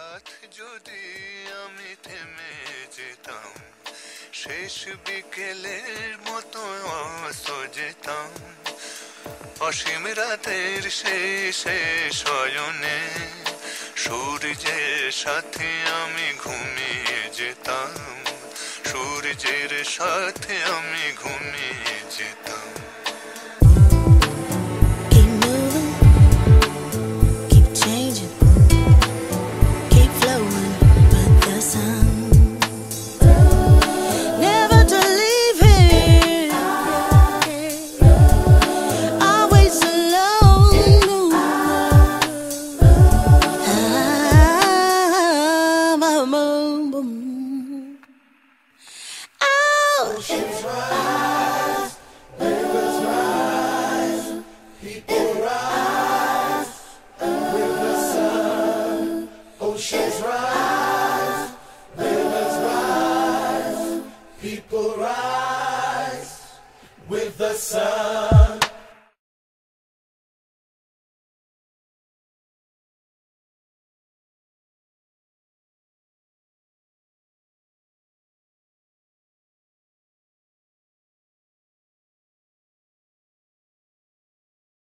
রাত যদি আমি থেমে যেতাম, শেষ বিকেলের মতো অস্ত যেতাম, অসীম রাতের শেষে শয়নে সূর্যের সাথে আমি ঘুমিয়ে যেতাম, সূর্যের সাথে আমি ঘুমিয়ে যেতাম। Oceans rise, rivers rise, people rise with the sun. Oceans rise, rivers rise, people rise with the sun.